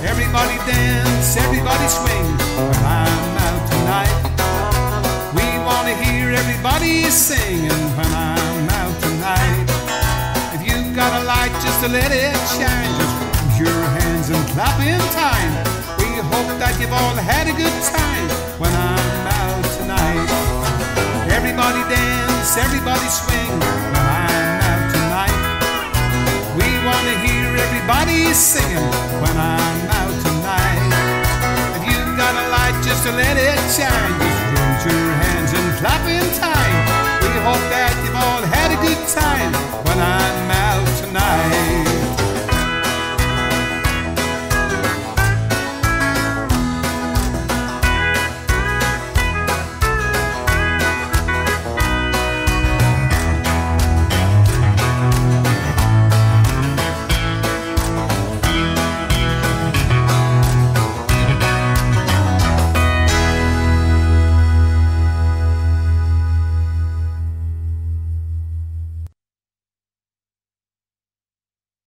Everybody dance, everybody swing when I'm out tonight. We want to hear everybody singing when I'm out tonight. If you've got a light, just to let it shine, just raise your hands and clap in time. We hope that you've all had a good time when I'm out tonight. Everybody dance, everybody swing when I'm out tonight. We want to hear everybody singing when I'm out tonight. If you've got a light, just to let it shine.